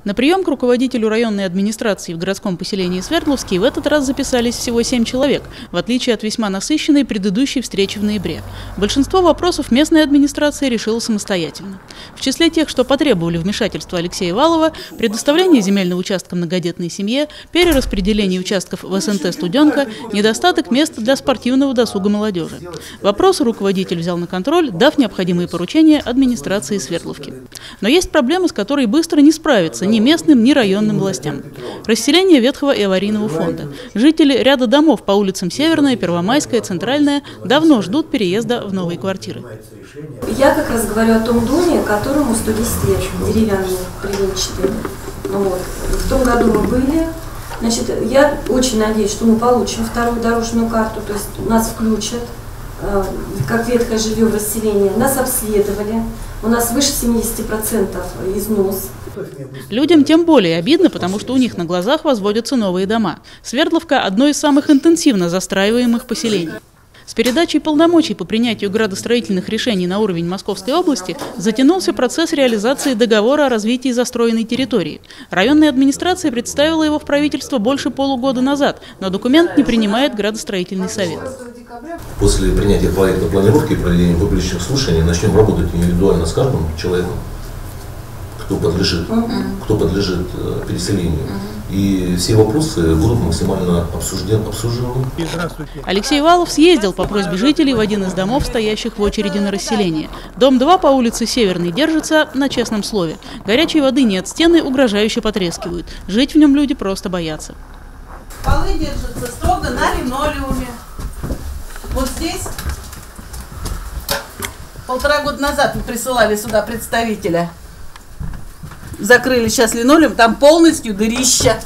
На прием к руководителю районной администрации в городском поселении Свердловский в этот раз записались всего 7 человек, в отличие от весьма насыщенной предыдущей встречи в ноябре. Большинство вопросов местная администрация решила самостоятельно. В числе тех, что потребовали вмешательства Алексея Валова, предоставление земельного участка многодетной семье, перераспределение участков в СНТ «Студенка», недостаток мест для спортивного досуга молодежи. Вопросы руководитель взял на контроль, дав необходимые поручения администрации Свердловки. Но есть проблема, с которой быстро не справиться ни местным, ни районным властям. Расселение ветхого и аварийного фонда. Жители ряда домов по улицам Северная, Первомайская, Центральная давно ждут переезда в новые квартиры. Я как раз говорю о том доме, которому 110 лет, деревянный, бревенчатый. В том году мы были. Значит, я очень надеюсь, что мы получим вторую дорожную карту, то есть нас включат, как ветхое жилье в расселении. Нас обследовали, у нас выше 70% износ. Людям тем более обидно, потому что у них на глазах возводятся новые дома. Свердловка – одно из самых интенсивно застраиваемых поселений. С передачей полномочий по принятию градостроительных решений на уровень Московской области затянулся процесс реализации договора о развитии застроенной территории. Районная администрация представила его в правительство больше полугода назад, но документ не принимает градостроительный совет. После принятия проекта планировки и проведения публичных слушаний начнем работать индивидуально с каждым человеком, кто подлежит переселению. И все вопросы будут максимально обсуждены. Алексей Валов съездил по просьбе жителей в один из домов, стоящих в очереди на расселение. Дом 2 по улице Северной держится на честном слове. Горячей воды нет, стены угрожающе потрескивают. Жить в нем люди просто боятся. Полы держатся строго на линолеуме. Вот здесь 1,5 года назад мы присылали сюда представителя. Закрыли сейчас линолеум, там полностью дырища.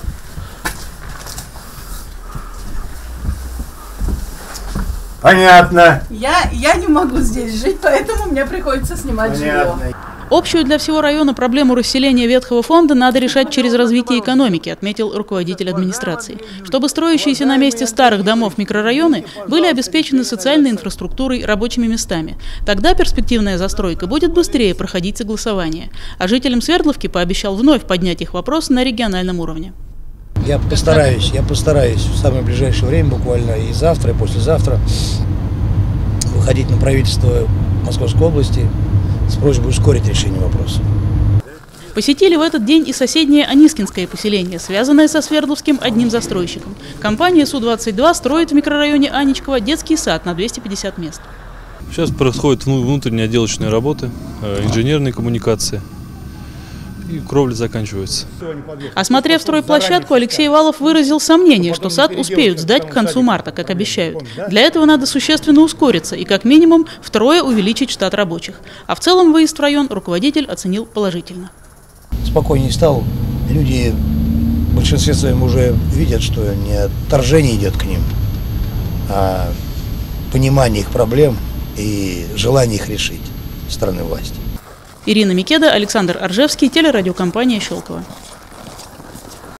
Понятно. Я не могу здесь жить, поэтому мне приходится снимать жилье. Общую для всего района проблему расселения ветхого фонда надо решать через развитие экономики, отметил руководитель администрации. Чтобы строящиеся на месте старых домов микрорайоны были обеспечены социальной инфраструктурой, рабочими местами. Тогда перспективная застройка будет быстрее проходить согласование. А жителям Свердловки пообещал вновь поднять их вопрос на региональном уровне. Я постараюсь в самое ближайшее время, буквально и завтра, и послезавтра, выходить на правительство Московской области с просьбой ускорить решение вопроса. Посетили в этот день и соседнее Анискинское поселение, связанное со Свердловским одним застройщиком. Компания Су-22 строит в микрорайоне Аничково детский сад на 250 мест. Сейчас происходят внутренние отделочные работы, инженерные коммуникации. И кровля заканчивается. Осмотрев стройплощадку, Алексей Валов выразил сомнение, что сад успеют сдать к концу марта, как обещают. Для этого надо существенно ускориться и как минимум втрое увеличить штат рабочих. А в целом выезд в район руководитель оценил положительно. Спокойнее стал. Люди в большинстве своем уже видят, что не отторжение идет к ним, а понимание их проблем и желание их решить со стороны власти. Ирина Микеда, Александр Аржевский, телерадиокомпания «Щелково».